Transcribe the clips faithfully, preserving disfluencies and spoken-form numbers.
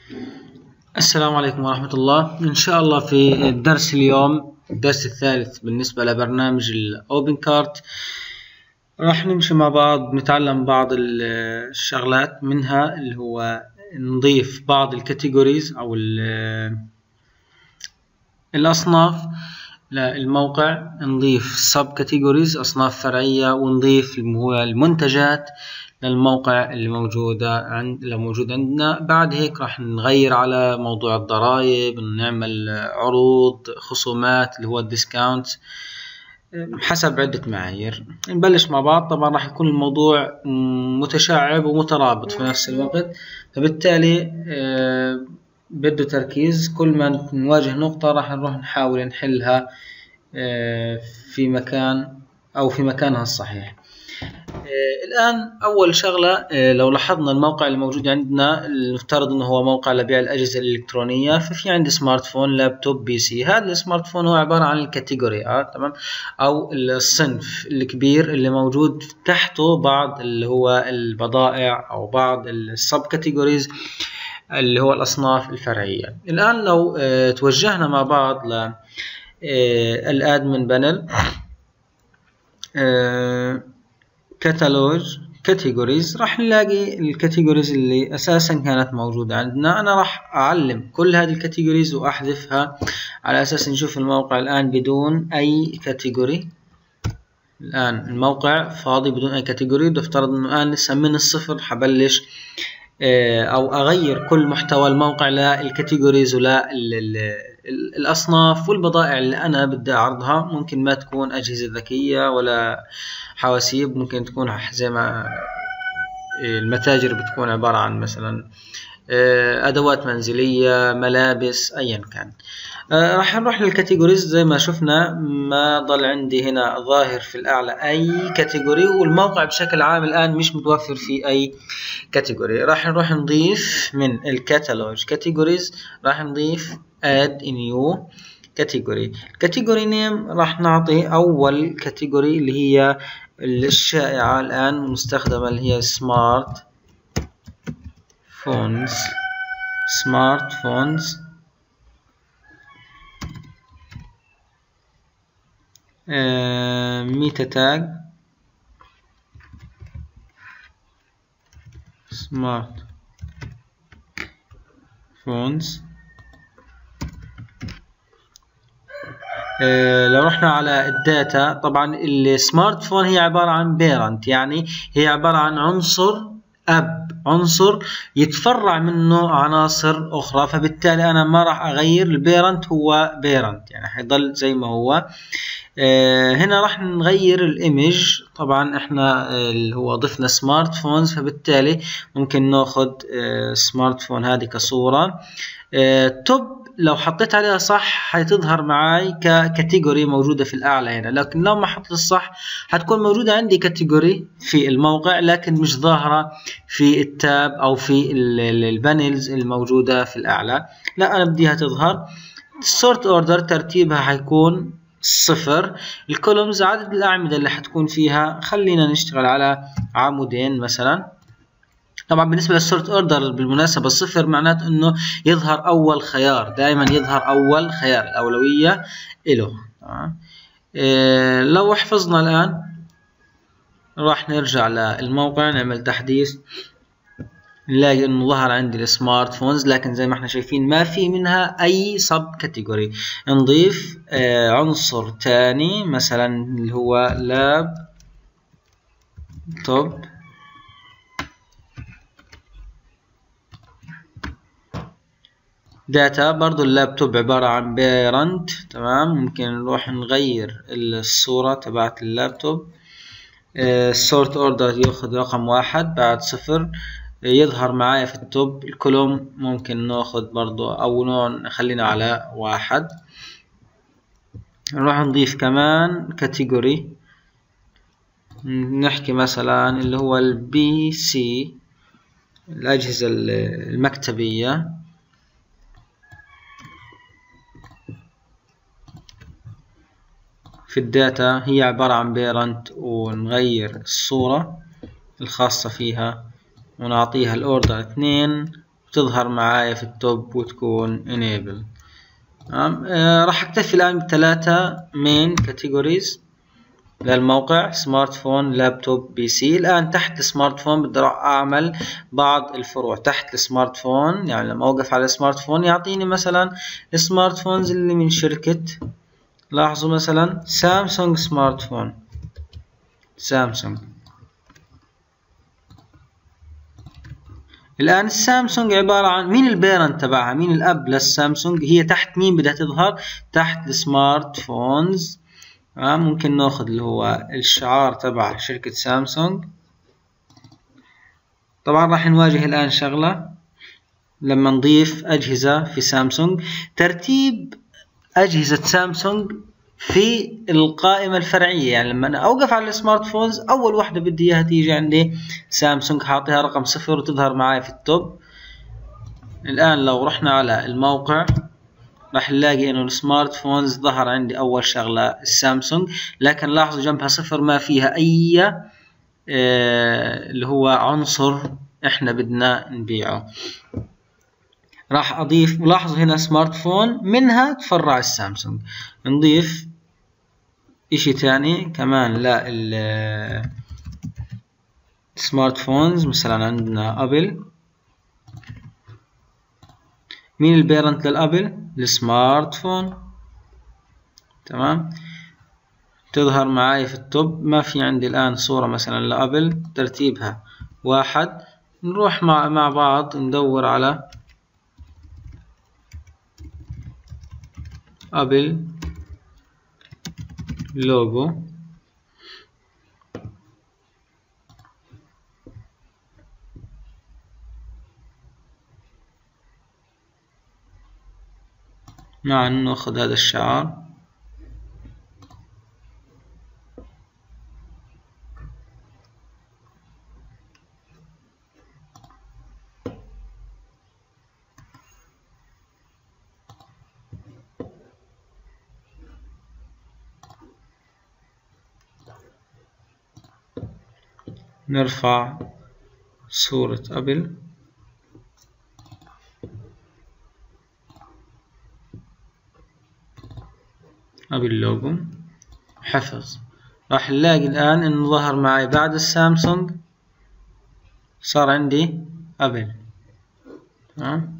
السلام عليكم ورحمة الله. إن شاء الله في الدرس اليوم الدرس الثالث بالنسبة لبرنامج الأوبن كارت راح نمشي مع بعض نتعلم بعض الشغلات منها اللي هو نضيف بعض الكاتيجوريز أو الأصناف للموقع، نضيف سب كاتيجوريز أصناف فرعية، ونضيف المنتجات للموقع اللي موجودة عند اللي موجود عندنا. بعد هيك راح نغير على موضوع الضرائب، نعمل عروض خصومات اللي هو الديسكاونت حسب عدة معايير. نبلش مع بعض. طبعا راح يكون الموضوع متشعب ومترابط في نفس الوقت، فبالتالي بده تركيز. كل ما نواجه نقطة راح نروح نحاول نحلها في مكان أو في مكانها الصحيح. الآن أول شغلة، لو لاحظنا الموقع الموجود عندنا نفترض أنه هو موقع لبيع الأجهزة الإلكترونية، ففي عندي سمارت فون، لابتوب، بي سي. هذا السمارت فون هو عبارة عن الكاتيجوري آه تمام، أو الصنف الكبير اللي موجود تحته بعض اللي هو البضائع أو بعض السب كاتيجوريز اللي هو الأصناف الفرعية. الآن لو اه توجهنا مع بعض ل الادمن بانل، اه كتالوج كاتيجوريز، راح نلاقي الكاتيجوريز اللي اساسا كانت موجودة عندنا. انا راح اعلم كل هذه الكاتيجوريز واحذفها على اساس نشوف الموقع الان بدون اي كاتيجوري. الان الموقع فاضي بدون اي كاتيجوري. بفترض انه الان لسه من الصفر حبلش او اغير كل محتوى الموقع للكاتيجوريز ولا الاصناف والبضائع اللي انا بدي اعرضها. ممكن ما تكون اجهزة ذكية ولا حواسيب، ممكن تكون زي ما المتاجر بتكون عبارة عن مثلا ادوات منزلية، ملابس، ايا كان. راح نروح للكاتيجوريز. زي ما شفنا ما ضل عندي هنا ظاهر في الاعلى اي كاتيجوري، والموقع بشكل عام الان مش متوفر فيه اي كاتيجوري. راح نروح نضيف من الكتالوج كاتيجوريز، راح نضيف add new category. category name راح نعطي اول كاتيجوري اللي هي الشائعة الان مستخدمة اللي هي سمارت فونز. سمارت فونز ميتا تاج سمارت فونز. آه لو رحنا على الداتا، طبعا السمارت فون هي عبارة عن بيرنت، يعني هي عبارة عن عنصر اب، عنصر يتفرع منه عناصر اخرى، فبالتالي انا ما راح اغير. البيرنت هو بيرنت يعني حيضل زي ما هو. آه هنا راح نغير الايمج. طبعا احنا آه اللي هو ضفنا سمارت فونز، فبالتالي ممكن ناخذ آه سمارت فون هذه كصورة. آه توب لو حطيت عليها صح حتظهر معاي ككاتيجوري موجودة في الأعلى هنا، لكن لو ما حطيت الصح حتكون موجودة عندي كاتيجوري في الموقع لكن مش ظاهرة في التاب أو في البانلز الموجودة في الأعلى. لا، أنا بديها تظهر. السورت اوردر ترتيبها حيكون صفر. الكولومز عدد الأعمدة اللي حتكون فيها، خلينا نشتغل على عمودين مثلا. طبعا بالنسبة للسورت اوردر بالمناسبة صفر معناته انه يظهر اول خيار، دائما يظهر اول خيار، الاولوية له. إيه لو حفظنا الان راح نرجع للموقع نعمل تحديث، نلاقي انه ظهر عندي السمارت فونز، لكن زي ما احنا شايفين ما في منها اي سب كاتيجوري. نضيف آه عنصر تاني مثلا اللي هو لاب توب داتا. برضو اللابتوب عبارة عن بيرنت، تمام. ممكن نروح نغير الصورة تبعت اللابتوب. السورت اوردر ياخذ رقم واحد بعد صفر يظهر معايا في التوب. الكولوم ممكن ناخذ برضو او نوع نخلينا على واحد. نروح نضيف كمان كاتيجوري، نحكي مثلا اللي هو البي سي، الأجهزة المكتبية. في الداتا هي عبارة عن بيرنت، ونغير الصورة الخاصة فيها ونعطيها الأوردر اثنين تظهر معايا في التوب وتكون enable. تمام. آه راح اكتفي الآن بثلاثة main categories للموقع: سمارت فون، لابتوب، بي سي. الآن تحت السمارت فون بدي راح أعمل بعض الفروع تحت السمارت فون. يعني لما أوقف على السمارت فون يعطيني مثلا السمارت فونز اللي من شركة، لاحظوا مثلا سامسونج سمارت فون، سامسونج. الآن السامسونج عبارة عن مين البيرنت تبعها، مين الأب للسامسونج؟ هي تحت مين بدها تظهر؟ تحت السمارت فونز. آه ممكن ناخذ اللي هو الشعار تبع شركة سامسونج. طبعا راح نواجه الآن شغلة لما نضيف أجهزة في سامسونج، ترتيب أجهزة سامسونج في القائمة الفرعية. يعني لما أنا أوقف على السمارت فونز أول واحدة بدي إياها تيجي عندي سامسونج، حاطيها رقم صفر وتظهر معي في التوب. الآن لو رحنا على الموقع راح نلاقي إنه السمارت فونز ظهر عندي أول شغلة السامسونج، لكن لاحظوا جنبها صفر ما فيها أي آه اللي هو عنصر إحنا بدنا نبيعه. راح أضيف، ولاحظوا هنا سمارت فون منها تفرع السامسونج. نضيف إشي تاني كمان لا السمارت فونز، مثلا عندنا أبل. مين البيرنت للأبل؟ السمارت فون. تمام. تظهر معاي في التوب. ما في عندي الآن صورة مثلا لأبل ترتيبها واحد. نروح مع مع بعض ندور على أبل لوجو. مع أن نأخذ هذا الشعار. نرفع صورة أبل. أبل لوجو حفظ. راح نلاقي الآن إنه ظهر معي بعد السامسونج صار عندي أبل. تمام.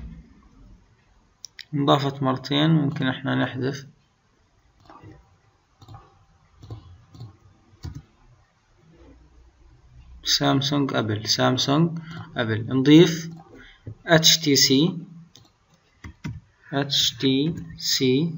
انضافت مرتين، ممكن احنا نحذف سامسونج أبل، سامسونج أبل. نضيف اتش تي سي، اتش تي سي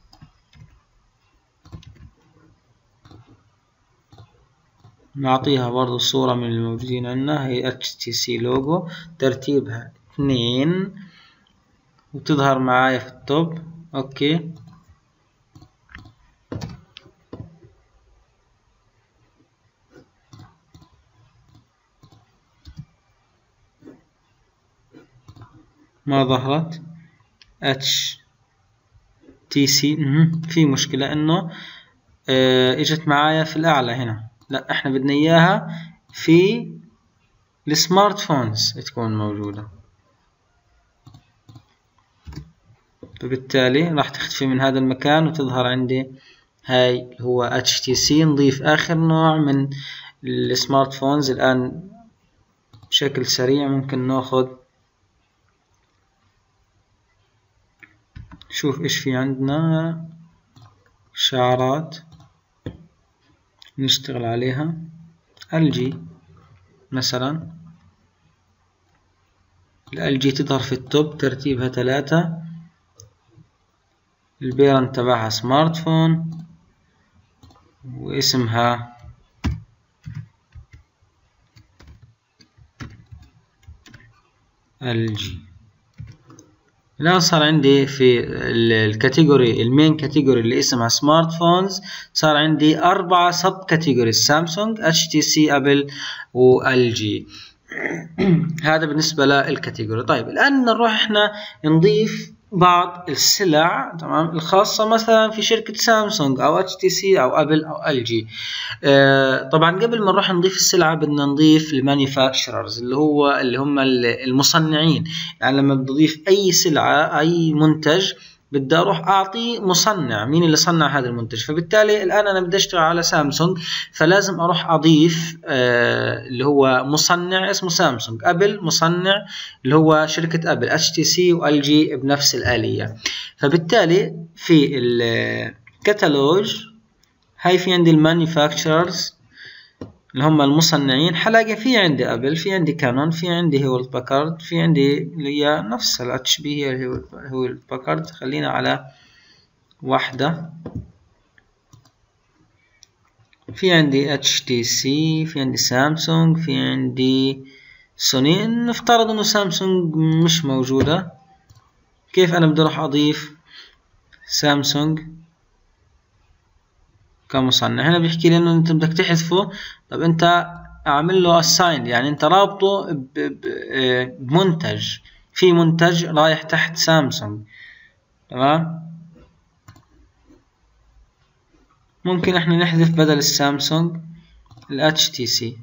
نعطيها برضو الصورة من الموجودين عندنا، هي اتش تي سي لوجو ترتيبها اثنين وتظهر معايا في التوب. اوكي. ما ظهرت اتش تي سي، في مشكلة انه اه اجت معايا في الاعلى هنا، لا احنا بدنا اياها في السمارت فونز تكون موجودة، فبالتالي راح تختفي من هذا المكان وتظهر عندي هاي هو اتش تي سي. نضيف اخر نوع من السمارت فونز الان بشكل سريع. ممكن ناخذ شوف ايش في عندنا شعارات نشتغل عليها. ال جي مثلا، ال جي تظهر في التوب ترتيبها ثلاثة. البيرنت تبعها سمارت فون واسمها ال جي. الآن صار عندي في الكاتيجوري المين كاتيجوري اللي اسمها سمارت فونز صار عندي أربعة سب كاتيجوري: سامسونج، اتش تي سي، أبل، وال جي. هذا بالنسبة للكاتيجوري. طيب الآن نروح احنا نضيف بعض السلع تمام الخاصة مثلا في شركة سامسونج أو اتش تي سي أو أبل أو ال جي. آه طبعا قبل ما نروح نضيف السلعة بدنا نضيف المانيفاكتشررز اللي هو اللي هم المصنعين. يعني لما بدي أضيف أي سلعة أي منتج بدي اروح اعطي مصنع مين اللي صنع هذا المنتج. فبالتالي الان انا بدي اشتغل على سامسونج فلازم اروح اضيف آه اللي هو مصنع اسمه سامسونج، ابل مصنع اللي هو شركة ابل، اتش تي سي وال جي بنفس الآلية. فبالتالي في الكتالوج هاي في عندي المانيفاكتشررز اللي هم المصنعين، حلاقي في عندي ابل، في عندي كانون، في عندي هيولت باكارد، في عندي اللي هي نفس الاتش بي هي هيولت باكارد. خلينا على واحدة. في عندي اتش تي سي، في عندي سامسونج، في عندي سوني. نفترض انه سامسونج مش موجودة، كيف انا بدي اروح اضيف سامسونج كمصنع؟ هنا بيحكي لي انه انت بدك تحذفه. طب انت اعمل له assign، يعني انت رابطه بمنتج، في منتج رايح تحت سامسونج تمام. ممكن احنا نحذف بدل السامسونج ال اتش تي سي.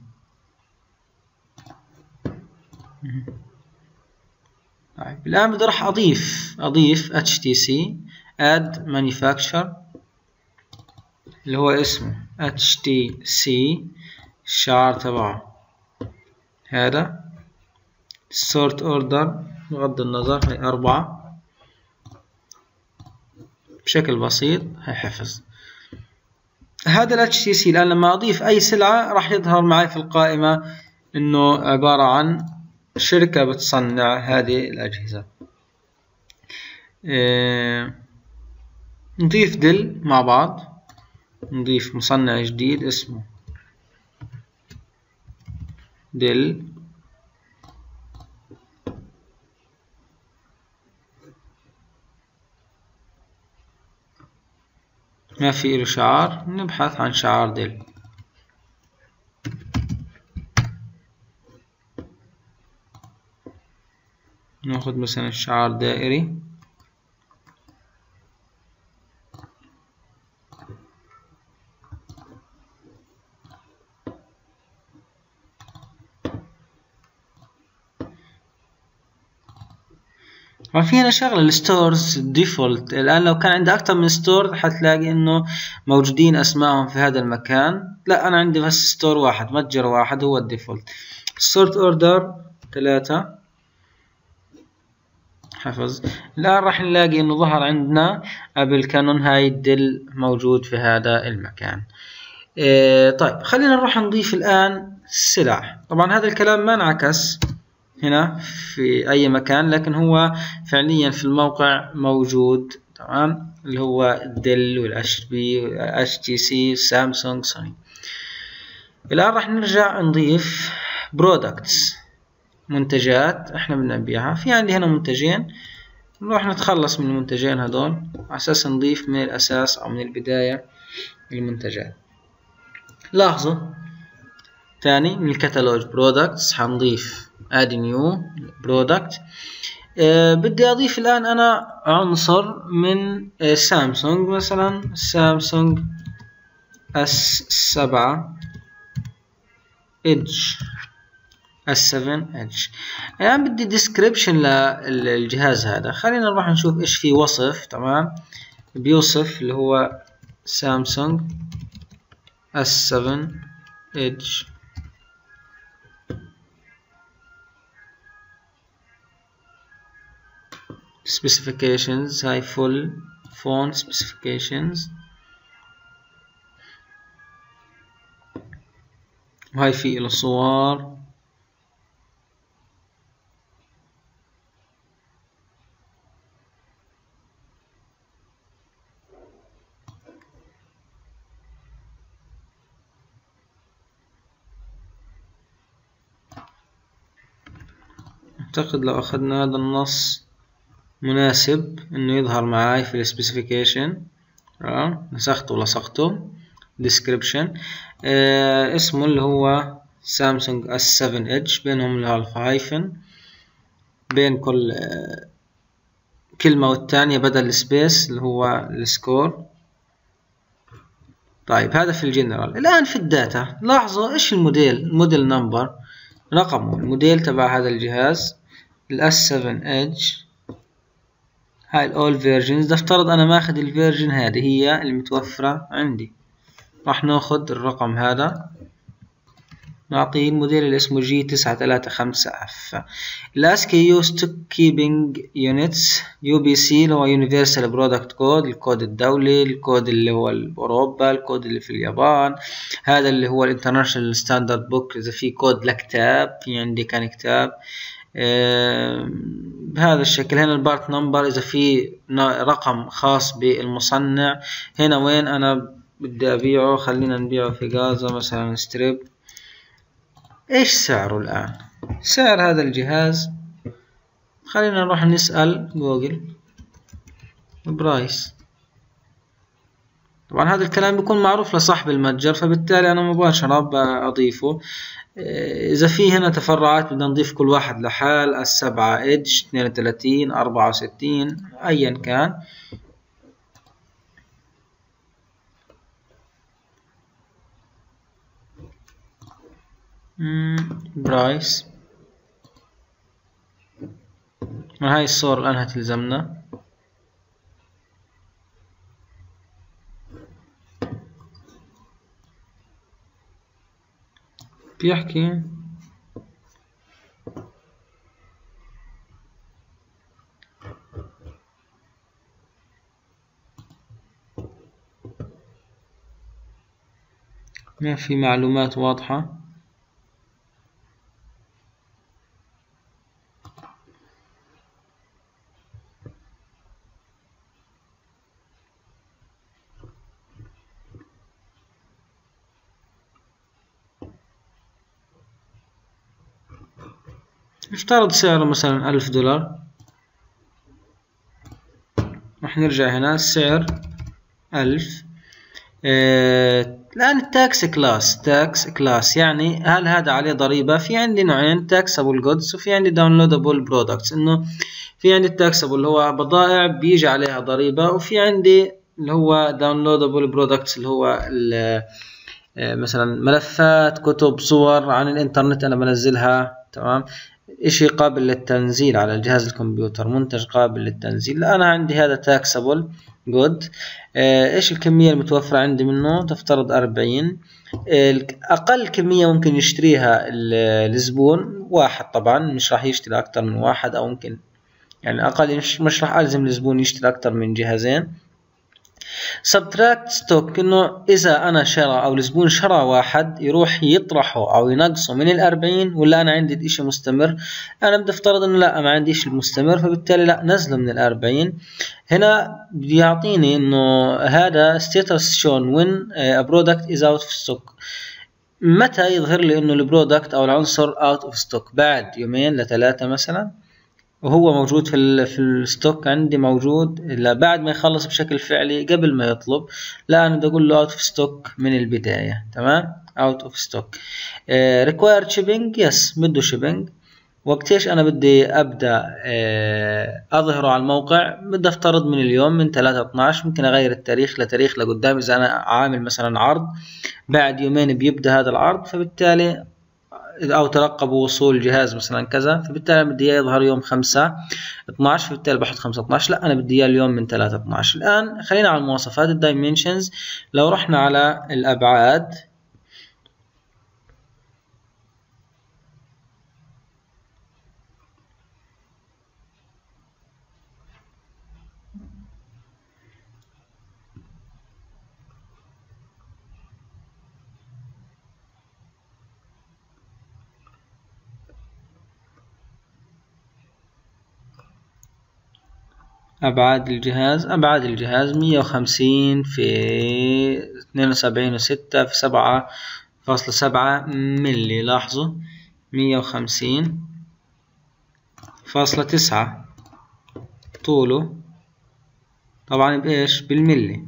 طيب الان بدي راح اضيف اضيف اتش تي سي add manufacturer اللي هو اسمه اتش تي سي الشعار تبعه هذا. sort order بغض النظر هي أربعة بشكل بسيط، هي حفظ. هذا ال اتش تي سي الآن لما أضيف أي سلعة راح يظهر معي في القائمة إنه عبارة عن شركة بتصنع هذه الأجهزة. اه نضيف دل مع بعض، نضيف مصنع جديد اسمه دل. ما في له شعار، نبحث عن شعار دل. ناخذ مثلا الشعار دائري. في هنا شغله الستورز ديفولت. الان لو كان عندي اكثر من ستور حتلاقي انه موجودين اسمائهم في هذا المكان. لا انا عندي بس ستور واحد، متجر واحد هو الديفولت. سورت اوردر ثلاثة حفظ. الان راح نلاقي انه ظهر عندنا ابل كانون هاي الدل موجود في هذا المكان. إيه طيب خلينا نروح نضيف الان السلع. طبعا هذا الكلام ما انعكس هنا في اي مكان، لكن هو فعليا في الموقع موجود تمام، اللي هو ديل والاتش بي والاتش تي سي سامسونج سوني. الان راح نرجع نضيف برودكتس، منتجات احنا بدنا نبيعها. في عندي هنا منتجين، نروح نتخلص من المنتجين هذول على اساس نضيف من الاساس او من البداية المنتجات. لاحظوا تاني من الكتالوج برودكتس حنضيف add new product. أه بدي اضيف الان انا عنصر من أه سامسونج، مثلا سامسونج اس سبعة ايدج اس سبعة ايدج. الان بدي description للجهاز هذا. خلينا نروح نشوف ايش في وصف. تمام بيوصف اللي هو سامسونج اس سبعة ايدج. specifications هاي full phone specifications، وهاي في له صور. اعتقد لو اخذنا هذا النص مناسب انه يظهر معاي في السبيسيفيكيشن. تمام نسخته ولصقته. description آه اسمه اللي هو سامسونج اس سبعة ايدج، بينهم اللي هو الهايفن بين كل آه كلمة والتانية بدل السبيس اللي هو السكور. طيب هذا في الجنرال. الآن في الداتا لاحظوا إيش الموديل، الموديل نمبر رقمه، الموديل تبع هذا الجهاز الاس سبعة ايدج، هاي الاول فيرجنز. نفترض أنا ماخذ الفيرجن هذه هي المتوفرة عندي، راح ناخذ الرقم هذا نعطيه الموديل اللي اسمه جي تسعة ثلاثة خمسة اف. الاسكي يو ستوك كيبنج يونتس، يو بي سي اللي هو يونيفرسال برودكت كود، الكود الدولي، الكود اللي هو باوروبا، الكود اللي في اليابان، هذا اللي هو الانترناشونال ستاندرد بوك اذا في كود لكتاب، في عندي كان كتاب أه بهذا الشكل. هنا البارت نمبر اذا في رقم خاص بالمصنع. هنا وين انا بدي ابيعه، خلينا نبيعه في غازة مثلا ستريب. ايش سعره الآن؟ سعر هذا الجهاز خلينا نروح نسأل جوجل برايس. طبعا هذا الكلام بيكون معروف لصاحب المتجر، فبالتالي أنا مباشرة بأضيفه. إذا في هنا تفرعات بدنا نضيف كل واحد لحال، السبعة إيدج اثنين وثلاثين أربعة وستين أيا كان. برايس، ما هاي الصور الآن هتلزمنا. بيحكي ما في معلومات واضحة. نفترض سعره مثلا ألف دولار. راح نرجع هنا السعر ألف. آه الآن التاكس كلاس، تاكس كلاس يعني هل هذا عليه ضريبة؟ في عندي نوعين، تاكسبل جودز وفي عندي داونلودبل برودكتس. إنه في عندي التاكسبل اللي هو بضائع بيجي عليها ضريبة، وفي عندي اللي هو داونلودبل برودكتس اللي هو مثلا ملفات، كتب، صور عن الإنترنت أنا بنزلها. تمام، إشي قابل للتنزيل على الجهاز الكمبيوتر، منتج قابل للتنزيل. أنا عندي هذا تاكسبل جود. إيش الكمية المتوفرة عندي منه؟ تفترض أربعين. أقل كمية ممكن يشتريها الزبون واحد، طبعا مش راح يشتري أكتر من واحد، أو ممكن يعني أقل، مش, مش راح ألزم الزبون يشتري أكتر من جهازين. سبتراكت ستوك، انه اذا انا شرى او الزبون شرى واحد يروح يطرحه او ينقصه من الاربعين، ولا انا عندي اشي مستمر. انا بدي افترض انه لا ما عنديش المستمر، فبالتالي لا نزله من الاربعين. هنا بيعطيني انه هذا status shown when a product is out of stock. متى يظهر لي انه البرودكت او العنصر out of stock؟ بعد يومين لثلاثة مثلا، وهو موجود في ال في الستوك عندي موجود، لا بعد ما يخلص بشكل فعلي قبل ما يطلب. لا انا بدي اقول له اوت اوف ستوك من البدايه. تمام، اوت اوف ستوك. ريكوايرد شيبينج، يس بده شيبينج. وقت ايش انا بدي ابدا آه اظهره على الموقع؟ بدي افترض من اليوم من ثلاثة اثناشر. ممكن اغير التاريخ لتاريخ لقدام اذا انا عامل مثلا عرض بعد يومين بيبدا هذا العرض، فبالتالي او ترقبوا وصول الجهاز مثلا كذا، فبالتالي بدي اياه يظهر يوم خمسة اثناشر، فبالتالي بحط خمسة اثناشر. لا انا بدي اياه اليوم من ثلاثة اثناشر. الان خلينا على المواصفات الدايمنشنز. لو رحنا على الابعاد، أبعاد الجهاز، أبعاد الجهاز مية وخمسين في اثنين وسبعين وستة في سبعة فاصلة سبعة ملي. لاحظوا مية وخمسين فاصلة تسعة طوله، طبعا بإيش؟ بالملي.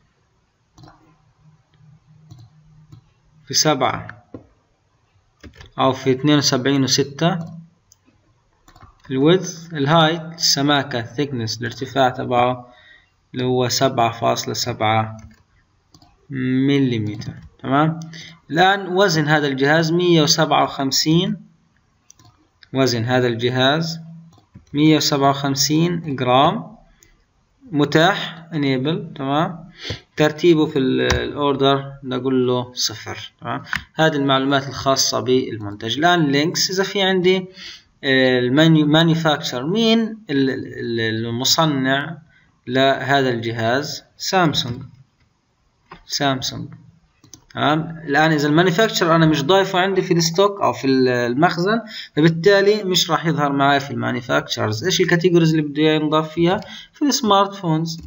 في سبعة أو في اثنين وسبعين وستة الويدث الهايت السماكة thickness الارتفاع تبعه اللي هو سبعة فاصلة سبعة مليمتر. تمام. الآن وزن هذا الجهاز مية وسبعة وخمسين، وزن هذا الجهاز مية وسبعة وخمسين جرام، متاح enable. تمام. ترتيبه في الاوردر نقول له صفر. تمام. هذه المعلومات الخاصة بالمنتج. الآن لينكس، إذا في عندي المانيفاكتشر، مين المصنع لهذا الجهاز؟ سامسونج. سامسونج. تمام. الآن إذا المانيفاكتشر أنا مش ضايفه عندي في الستوك أو في المخزن، فبالتالي مش راح يظهر معي في المانيفاكتشرز. إيش الكاتيجوريز اللي بده ينضاف فيها؟ في السمارت فونز.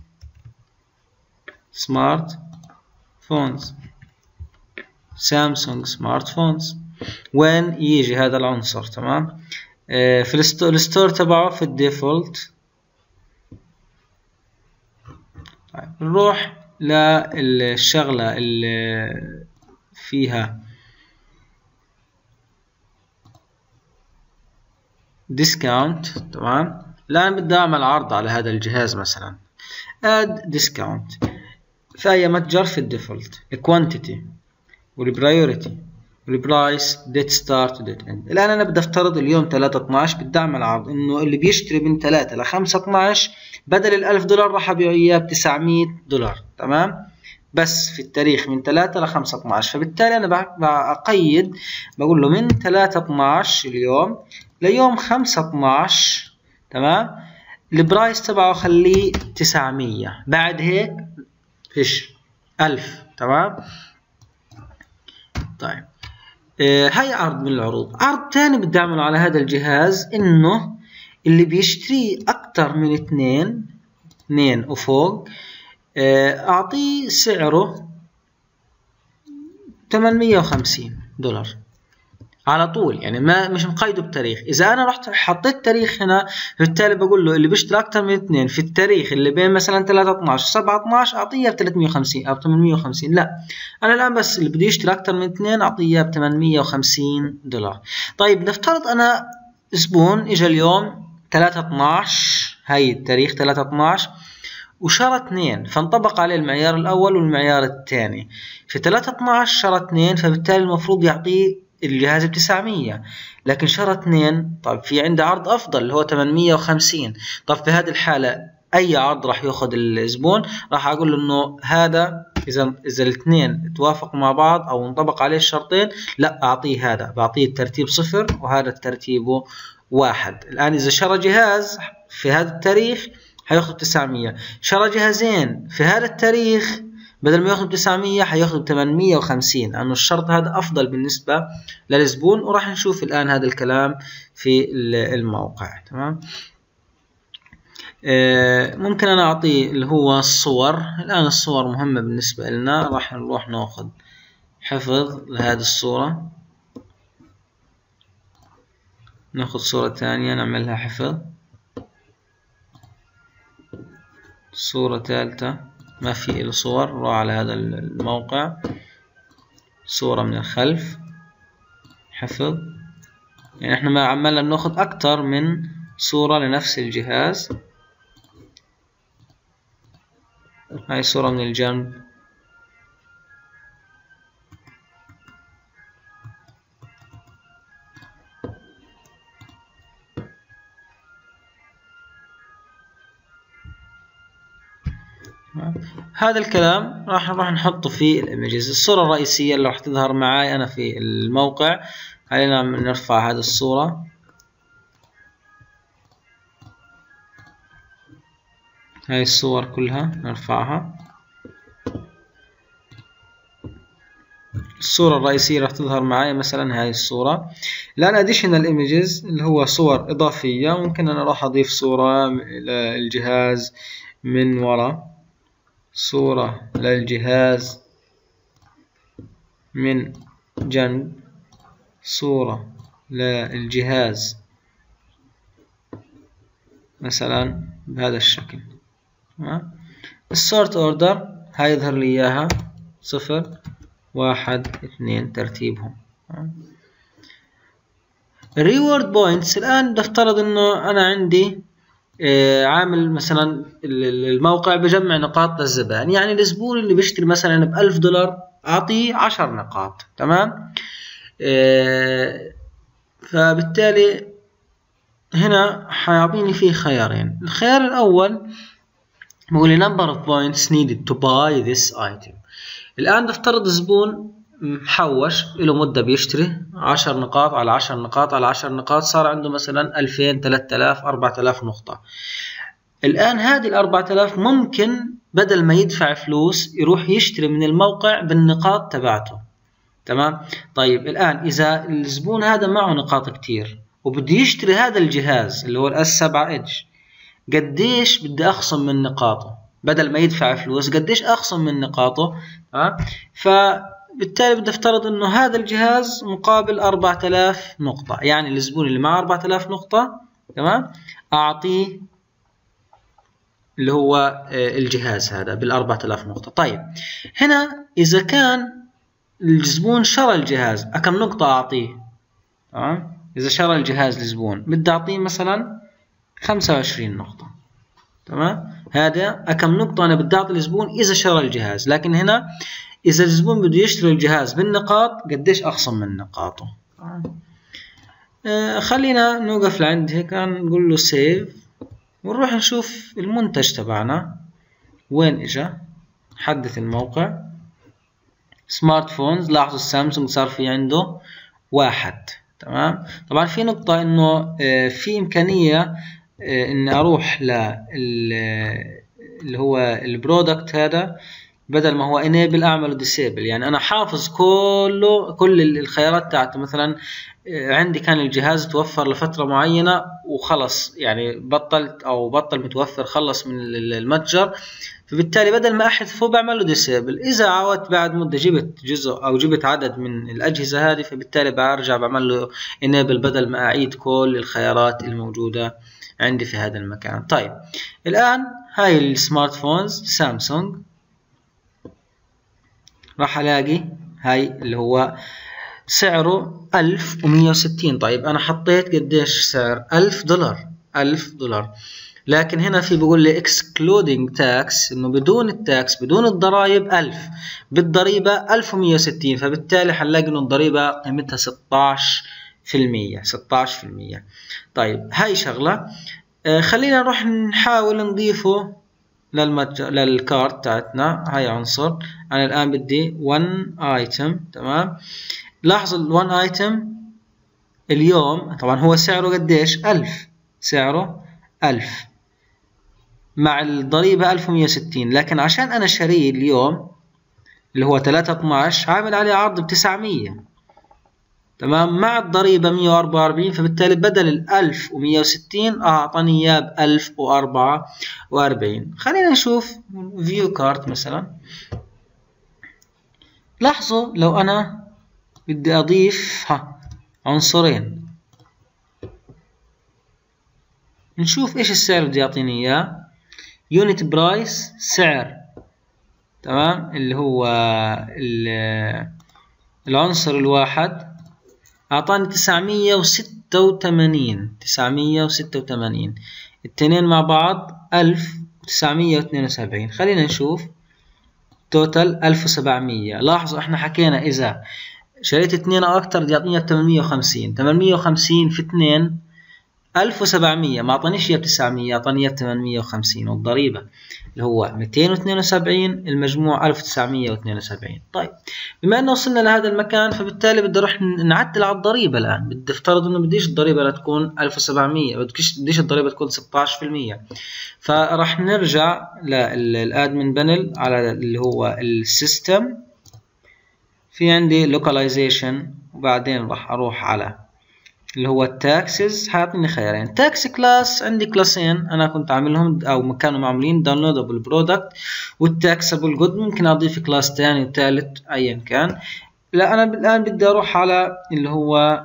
سمارت فونز، سامسونج سمارت فونز، وين يجي هذا العنصر. تمام. آه في الستور, الستور تبعه في الديفولت. طيب نروح للشغلة اللي فيها ديسكاونت. تمام. الآن بدي أعمل عرض على هذا الجهاز، مثلا اد ديسكاونت في أي متجر في الديفولت، الكوانتيتي والبرايورتي والبرايس، ديت ستارت وديت اند. الآن أنا بدي أفترض اليوم ثلاثة اثناشر بدي أعمل عرض إنه اللي بيشتري من ثلاثة لخمسة اثناشر بدل الألف دولار راح أبيعه إياه بتسعمية دولار. تمام. بس في التاريخ من ثلاثة لخمسة اثناشر، فبالتالي أنا بقيد بقول له من ثلاثة اثناشر اليوم ليوم خمسة اثناشر. تمام. البرايس تبعه خليه تسعمية، بعد هيك فيش ألف. تمام. طيب آه هاي عرض من العروض. عرض تاني بدي أعمله على هذا الجهاز إنه اللي بيشتري أكتر من اثنين اثنين وفوق آه أعطيه سعره ثمانمية وخمسين دولار على طول، يعني ما مش مقيده بتاريخ. اذا انا رحت حطيت تاريخ هنا، بالتالي بقول له اللي بيشتري اكثر من اثنين في التاريخ اللي بين مثلا ثلاثة اثناشر سبعة اثناشر اعطيه ب ثلاثمية وخمسين او ثمانمية وخمسين. لا، انا الان بس اللي بده يشتري اكثر من اثنين اعطيه ب ثمانمية وخمسين دولار. طيب نفترض انا زبون اجى اليوم ثلاثة اثناشر، هاي التاريخ ثلاثة اثناشر، وشرى اثنين، فانطبق عليه المعيار الاول والمعيار الثاني. في ثلاثة اثناشر شرى اثنين، فبالتالي المفروض يعطيه الجهاز بتسعمية، لكن شرى اثنين. طب في عنده عرض افضل اللي هو ثمانمية وخمسين. طب في هذه الحالة اي عرض راح ياخذ الزبون؟ راح اقول له انه هذا اذا اذا الاثنين توافقوا مع بعض او انطبق عليه الشرطين، لا اعطيه هذا، بعطيه الترتيب صفر وهذا ترتيبه واحد. الان اذا شرى جهاز في هذا التاريخ حياخذ تسعمية، شرى جهازين في هذا التاريخ بدل ما ياخذ تسعمية حياخذ ثمانمية وخمسين، لأنه الشرط هذا أفضل بالنسبة للزبون. وراح نشوف الآن هذا الكلام في الموقع. تمام. آه ممكن أنا أعطيه اللي هو الصور. الآن الصور مهمة بالنسبة لنا، راح نروح ناخذ حفظ لهذه الصورة، ناخذ صورة ثانية نعملها حفظ، صورة ثالثة ما في إلا صور، روح على هذا الموقع، صورة من الخلف حفظ. يعني احنا ما عمالنا بناخذ أكتر من صورة لنفس الجهاز. هاي صورة من الجنب، هذا الكلام راح نروح نحطه في الايمجز. الصورة الرئيسية اللي راح تظهر معي أنا في الموقع، علينا نرفع هذه الصورة، هاي الصور كلها نرفعها. الصورة الرئيسية راح تظهر معي مثلا هاي الصورة. الآن additional images اللي هو صور إضافية، ممكن أنا راح أضيف صورة للجهاز من وراء، صورة للجهاز من جنب، صورة للجهاز مثلا بهذا الشكل. السورت اوردر هيظهر لي اياها صفر واحد اثنين ترتيبهم. الريورد بوينتس الآن نفترض إنه أنا عندي آه عامل مثلا الموقع بجمع نقاط للزبائن، يعني الزبون اللي بيشتري مثلا بألف دولار أعطيه عشر نقاط. تمام. آه فبالتالي هنا حيعطيني فيه خيارين. الخيار الأول بقول لي number of points needed to buy this item. الآن نفترض زبون محوش له مدة بيشتري عشر نقاط على عشر نقاط على عشر نقاط، صار عنده مثلا ألفين ثلاثة آلاف أربعة آلاف نقطة. الآن هذه الأربعة آلاف ممكن بدل ما يدفع فلوس يروح يشتري من الموقع بالنقاط تبعته. تمام. طيب الآن إذا الزبون هذا معه نقاط كتير وبده يشتري هذا الجهاز اللي هو الاس سبعة إدج، قديش بدي أخصم من نقاطه؟ بدل ما يدفع فلوس قديش أخصم من نقاطه؟ ها؟ فبالتالي بدي أفترض إنه هذا الجهاز مقابل أربعة آلاف نقطة، يعني الزبون اللي معه أربعة آلاف نقطة تمام أعطيه اللي هو الجهاز هذا بالأربعة آلاف نقطة. طيب هنا إذا كان الزبون شرى الجهاز أكم نقطة أعطيه؟ تمام. إذا شرى الجهاز الزبون بدي أعطيه مثلا خمسة وعشرين نقطة. تمام. هذا أكم نقطة أنا بدي أعطي الزبون إذا شرى الجهاز، لكن هنا إذا الزبون بده يشتري الجهاز بالنقاط قديش أخصم من نقاطه. آه خلينا نوقف لعند هيك، نقول له سيف ونروح نشوف المنتج تبعنا وين إجا. حدث الموقع سمارت فونز. لاحظوا السامسونج صار في عنده واحد. تمام. طبعا في نقطة إنه آه في إمكانية اني اروح لل اللي هو البرودكت هذا، بدل ما هو enable اعمله disable. يعني انا حافظ كله كل الخيارات تاعته. مثلا عندي كان الجهاز توفر لفترة معينة وخلص، يعني بطلت او بطل متوفر خلص من المتجر، فبالتالي بدل ما احذفه بعمل له disable. اذا عاودت بعد مدة جبت جزء او جبت عدد من الاجهزة هذه، فبالتالي برجع بعمل له enable بدل ما اعيد كل الخيارات الموجودة عندي في هذا المكان. طيب الآن هاي السمارت فونز سامسونج، راح ألاقي هاي اللي هو سعره ألف ومية وستين. طيب أنا حطيت قديش سعر؟ ألف دولار. ألف دولار. لكن هنا في بيقول لي excluding tax، إنه بدون التاكس بدون الضرائب ألف، بالضريبة ألف ومية وستين، فبالتالي حنلاقي إنه الضريبة قيمتها ستة عشر في المية. ستة عشر في المية. طيب هاي شغلة. آه خلينا نروح نحاول نضيفه للمتجر للكارت تاعتنا. هاي عنصر أنا الآن بدي one item. تمام. لاحظوا ال one item اليوم طبعا هو سعره قديش؟ ألف. سعره ألف مع الضريبة ألف ومية وستين، لكن عشان أنا شاريه اليوم اللي هو ثلاثة اثناعش عامل عليه عرض بتسعمية. تمام. مع الضريبة مية وأربعة وأربعين، فبالتالي بدل ال ألف ومية وستين أعطاني إياه بألف وأربعة وأربعين. خلينا نشوف فيو كارت مثلا. لاحظوا لو أنا بدي أضيف ها عنصرين، نشوف إيش السعر بدي يعطيني إياه. يونت برايس سعر. تمام. اللي هو العنصر الواحد أعطاني تسعمية وستة وثمانين. تسعمية وستة وثمانين. التنين مع بعض ألف وتسعمية واثنين وسبعين. خلينا نشوف توتال ألف وسبعمية. لاحظوا احنا حكينا إذا شريت اثنين أو أكثر يعطيني ثمانمية وخمسين. ثمانمية وخمسين في اثنين ألف وسبعمية، ما أعطانيش إياه بتسعمية، أعطاني إياه ثمانمية وخمسين، والضريبة اللي هو مئتين واثنين وسبعين، المجموع ألف وتسعمية واثنين وسبعين. طيب بما أنه وصلنا لهذا المكان، فبالتالي بدي أروح نعدل على الضريبة. الآن بدي افترض إنه بديش الضريبة لتكون ألف وسبعمية، بديش بديش الضريبة تكون ستة عشر في المية. فراح نرجع للادمن بانل على اللي هو السيستم، في عندي localization، وبعدين راح أروح على اللي هو التاكسز. حاطني خيارين تاكس كلاس، عندي كلاسين انا كنت عاملهم او كانوا معمولين داونلودبل برودكت والتاكسبل جود. ممكن اضيف كلاس ثاني وثالث ايا كان. لا انا الان بدي اروح على اللي هو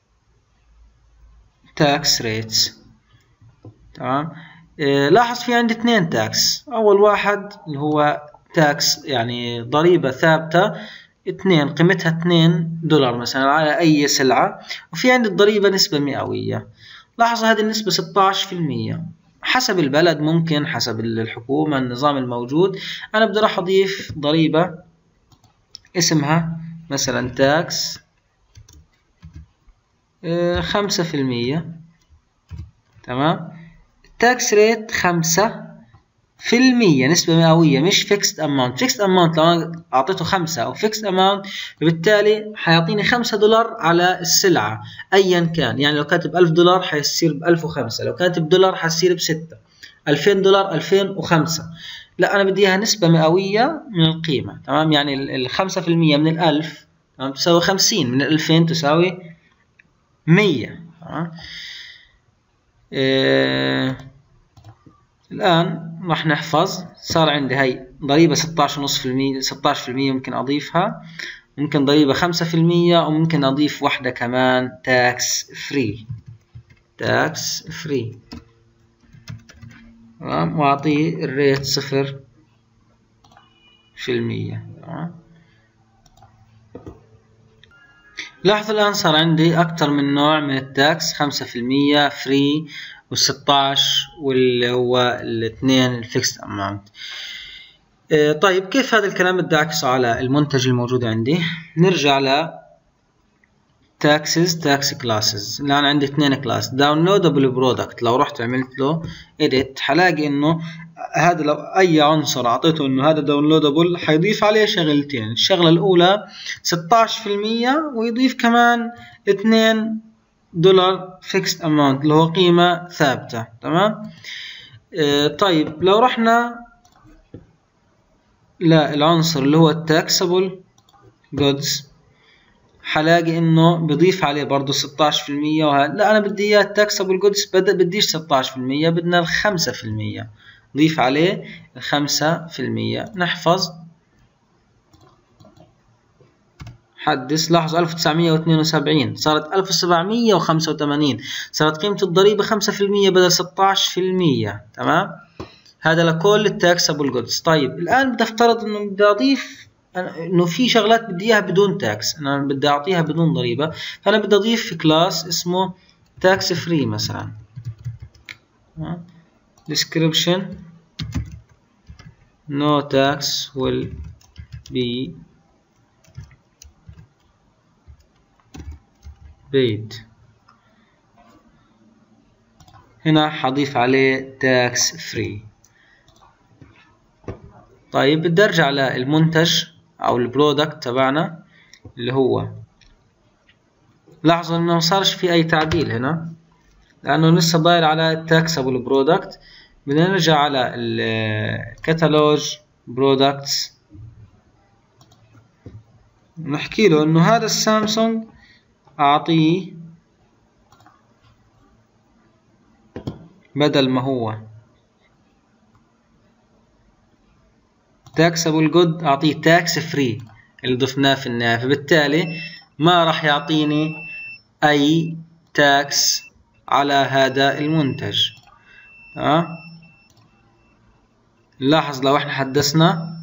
تاكس ريتس. تمام. إيه لاحظ في عندي اثنين تاكس. اول واحد اللي هو تاكس يعني ضريبة ثابتة اثنين، قيمتها اثنين دولار مثلا على أي سلعة، وفي عندي الضريبة نسبة مئوية. لاحظوا هذه النسبة ستة عشر بالمئة حسب البلد، ممكن حسب الحكومة النظام الموجود. أنا بدي راح أضيف ضريبة اسمها مثلا تاكس خمسة في المية. تمام، التاكس ريت خمسة في المية نسبة مئوية، مش فيكسد اماونت. فيكسد اماونت لو انا اعطيته خمسة او فيكسد اماونت فبالتالي حيعطيني خمسة دولار على السلعة ايا كان. يعني لو كاتب ألف دولار حيصير ب ألف وخمسة، لو كاتب دولار حيصير بستة، ألفين دولار ألفين وخمسة. لا انا بدي اياها نسبة مئوية من القيمة. تمام، يعني الخمسة في المية من الألف تمام تساوي خمسين، من الألفين تساوي مية. تمام. إيه الآن راح نحفظ. صار عندي هي ضريبة ستة عشر ونص في المية، ستة عشر في المية ممكن أضيفها، ممكن ضريبة خمسة في المية، وممكن أضيف واحدة كمان تاكس فري، تاكس فري. تمام، وأعطيه الريت صفر في المية. تمام. لاحظوا الآن صار عندي أكثر من نوع من التاكس، خمسة في المية فري، والستة عشر واللي هو الاثنين الفيكس اماونت. طيب كيف هذا الكلام بدي اعكسه على المنتج الموجود عندي؟ نرجع ل taxes tax classes. الان عندي اثنين كلاس. downloadable product لو رحت عملت له edit حلاقي انه هذا لو اي عنصر اعطيته انه هذا downloadable حيضيف عليه شغلتين. الشغله الاولى ستة عشر في المية ويضيف كمان اثنين دولار فيكس اماونت اللي هو قيمة ثابتة. تمام. آه طيب لو رحنا للعنصر اللي هو التاكسبل جودز حلاقي انه بضيف عليه برضو ستة عشر في المية. وهذا لا انا بدي اياه التاكسبل جودز بدأ بديش ستة عشر في المية، بدنا الخمسة في المية ضيف عليه الخمسة في المية. نحفظ حدث. لاحظوا ألف وتسعمية واثنين وسبعين صارت ألف وسبعمية وخمسة وثمانين، صارت قيمة الضريبة خمسة في المية بدل ستة عشر في المية. تمام، هذا لكل التاكسبل جودز. طيب الآن بدي افترض انه بدي اضيف انه في شغلات بدي اياها بدون تاكس، انا بدي اعطيها بدون ضريبة، فانا بدي اضيف كلاس اسمه تاكس فري مثلا. description no tax will be paid. هنا حضيف عليه tax free. طيب بدي ارجع للمنتج او البرودكت تبعنا اللي هو، لاحظوا انه ما صارش في اي تعديل هنا لانه لسه ضايل على التاكسبل برودكت. بدنا نرجع على الكتالوج برودكتس نحكي له انه هذا السامسونج اعطيه بدل ما هو تاكسبل جود اعطيه تاكس فري اللي ضفناه في النهاية، فبالتالي ما راح يعطيني اي تاكس على هذا المنتج. ها لاحظ لو احنا حدثنا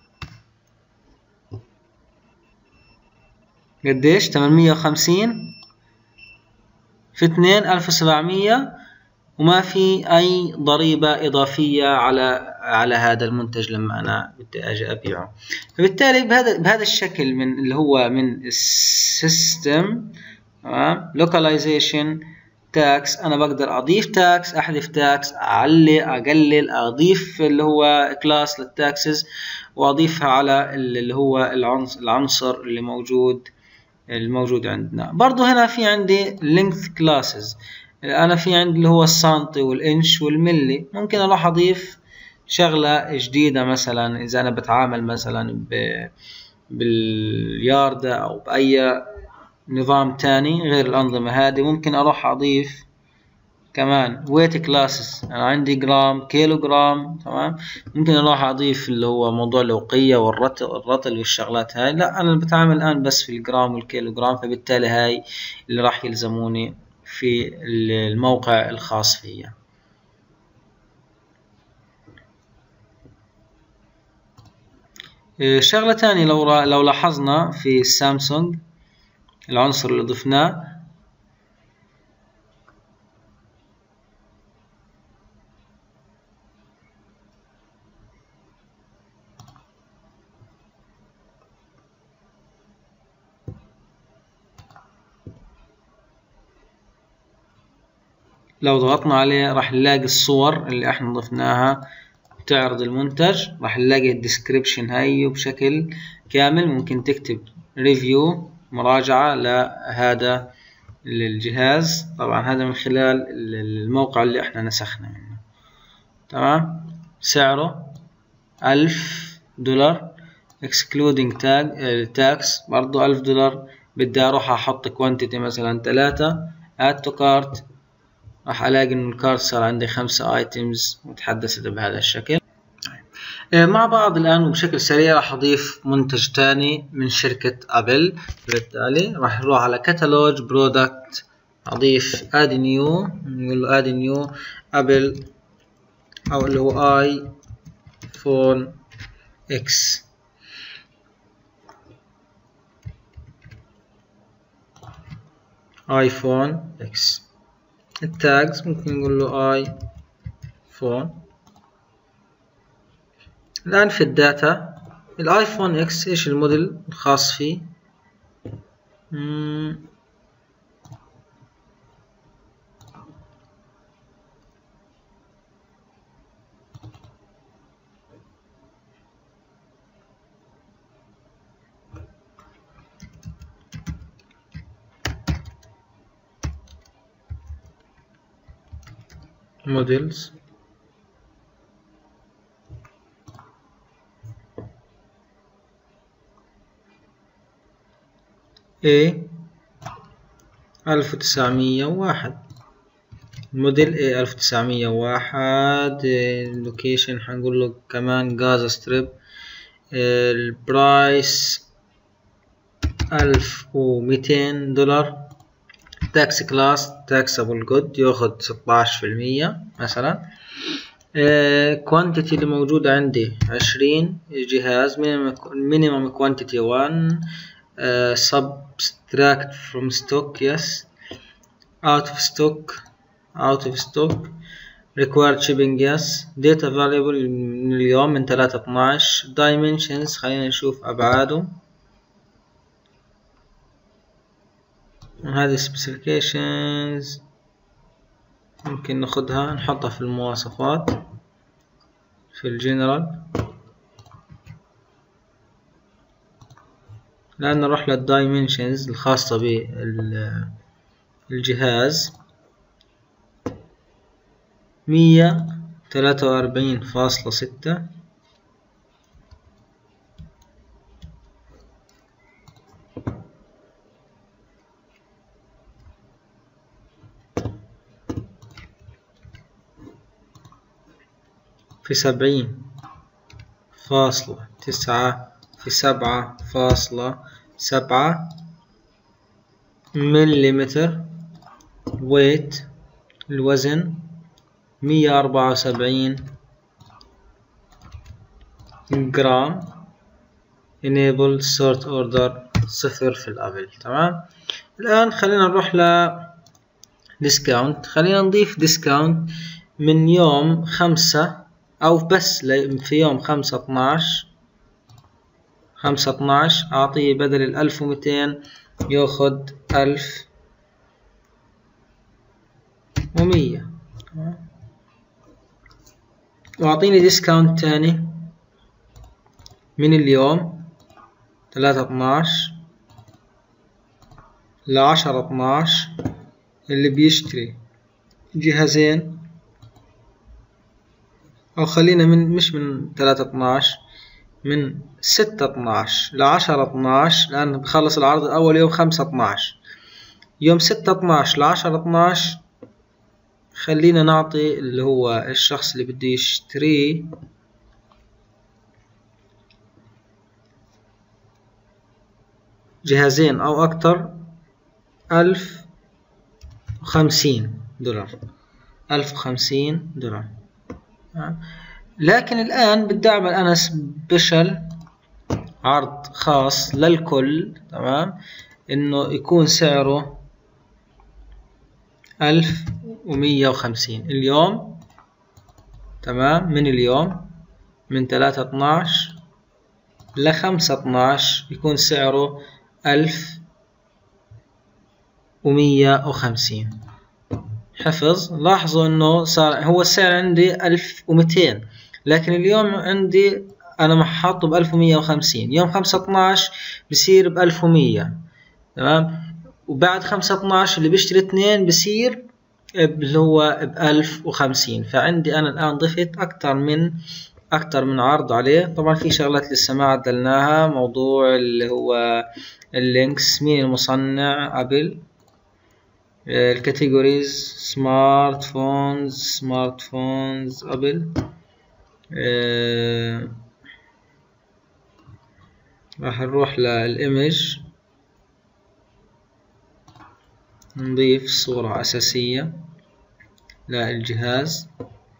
قديش ثمانمية وخمسين في اثنين ألف وسبعمية، وما في اي ضريبة اضافية على على هذا المنتج لما انا بدي اجي ابيعه. فبالتالي بهذا بهذا الشكل من اللي هو من السيستم لوكاليزيشن تاكس انا بقدر اضيف تاكس، احذف تاكس، اعلي، اقلل، اضيف اللي هو كلاس للتاكسز واضيفها على اللي هو العنصر العنصر اللي موجود الموجود عندنا. برضو هنا في عندي length classes. انا في عندي اللي هو السنتي والانش والملي، ممكن اروح اضيف شغلة جديدة مثلا اذا انا بتعامل مثلا ب باليارد او باي نظام تاني غير الانظمة هذه. ممكن اروح اضيف كمان weight classes. انا عندي جرام، كيلو جرام. تمام، ممكن اروح اضيف اللي هو موضوع الوقية والرطل والرطل والشغلات هاي. لا انا بتعامل الان بس في الجرام والكيلو جرام، فبالتالي هاي اللي راح يلزموني في الموقع الخاص فيا. شغلة تانية لو لو لاحظنا في السامسونج العنصر اللي ضفناه لو ضغطنا عليه راح نلاقي الصور اللي احنا ضفناها تعرض المنتج، راح نلاقي الديسكريبشن هاي بشكل كامل. ممكن تكتب ريفيو مراجعة لهذا الجهاز، طبعا هذا من خلال الموقع اللي احنا نسخنا منه. تمام. سعره ألف دولار excluding tag tax برضو ألف دولار. بدي اروح احط كوانتيتي مثلا ثلاثة add to cart، راح الاقي ان الكارت صار عندي خمسة ايتمز متحدثة بهذا الشكل. مع بعض الان وبشكل سريع راح اضيف منتج تاني من شركة ابل. بالتالي راح نروح على كتالوج برودكت، اضيف اد نيو، نقول له اد نيو ابل او اللي هو اي فون اكس. ايفون اكس. التاجز ممكن نقول له اي فون. الآن في الداتا الايفون اكس ايش الموديل الخاص فيه؟ مم. موديلز A ألف وتسعمية وواحد، موديل A ألف وتسعمية وواحد. اللوكيشن حنقول له كمان غازا ستريب. البرايس ألف ومئتين دولار. تاكس كلاس تاكسبل جود ياخد ستاشر في المية مثلا. كوانتيتي اللي موجودة عندي عشرين جهاز. مينيمم كوانتيتي واحد. subtract from stock yes. out of stock out of stock. required shipping yes. data available من اليوم من ثلاثة اثناعش. dimensions خلينا نشوف أبعاده. هذه specifications ممكن ناخدها نحطها في المواصفات في الجنرال. الآن نروح للدايمنشنز الخاصة بالجهاز. مية ثلاثة وأربعين فاصلة ستة. في سبعين فاصلة تسعة في سبعة فاصلة سبعة مليمتر. ويت الوزن مية أربعة وسبعين جرام. enable sort order صفر في الابل. تمام. الآن خلينا نروح ل discount. خلينا نضيف discount من يوم خمسة أو بس في يوم خمسة اثناعش. خمسة اثناعش أعطيه بدل الألف ومئتين ياخد ألف ومية. وأعطيني ديسكاونت تاني من اليوم ثلاثة اثناعش لعشرة اثناعش. اللي بيشتري جهازين أو خلينا من مش من ثلاثة اثناعش من ستة اثناعش لعشرة اثناعش، لأن بخلص العرض الأول يوم خمسة اثناعش. يوم ستة اثناعش لعشرة اثناعش خلينا نعطي اللي هو الشخص اللي بده يشتري جهازين أو أكتر ألف وخمسين دولار. ألف وخمسين دولار. لكن الآن بدي أعمل أنا سبيشل عرض خاص للكل، تمام، انه يكون سعره ألف ومية وخمسين اليوم، تمام، من اليوم من ثلاثة اثناعش لخمسة اثناعش يكون سعره ألف ومية وخمسين. حفظ. لاحظوا انه صار هو السعر عندي ألف ومئتين، لكن اليوم عندي انا محطه ب ألف ومية وخمسين، يوم خمسة اثناعش بصير ب ألف ومية، تمام، وبعد خمسة اثناعش اللي بيشتري اثنين بصير اللي هو ب ألف وخمسين. فعندي انا الان ضفت اكثر من اكثر من عرض عليه. طبعا في شغلات لسه ما عدلناها، موضوع اللي هو اللينكس، مين المصنع؟ ابل. الكاتيجوريز سمارت فونز، سمارت فونز ابل. آه راح نروح للايمج، نضيف صورة اساسية للجهاز.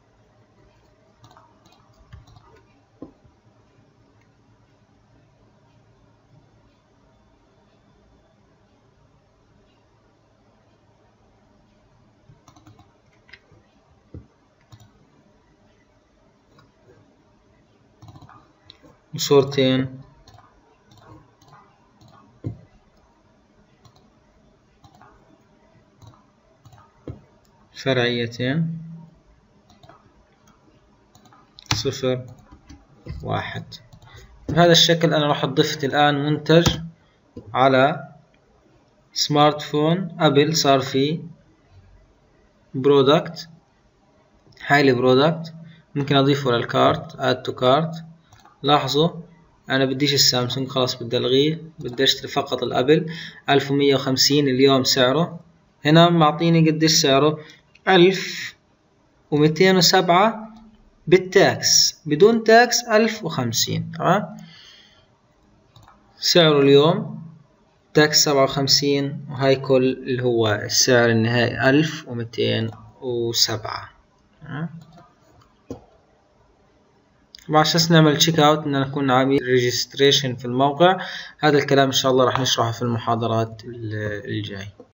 وصورتين فرعيتين، صفر واحد. بهذا الشكل أنا راح ضفت الآن منتج على سمارت فون أبل، صار في برودكت، هايلي برودكت، ممكن أضيفه للكارت، add to cart. لاحظوا أنا بديش السامسونج، خلاص بدي ألغيه، بدي أشتري فقط الأبل. ألف ومية وخمسين اليوم سعره، هنا معطيني قديش سعره؟ ألف ومئتين وسبعة بالتاكس، بدون تاكس ألف وخمسين، تمام. سعره اليوم تاكس سبعة وخمسين، وهاي كل اللي هو السعر النهائي ألف ومئتين وسبعة. وعشان نعمل تشيك اوت ان نكون عامل ريجستريشن في الموقع. هذا الكلام ان شاء الله راح نشرحه في المحاضرات الجاي.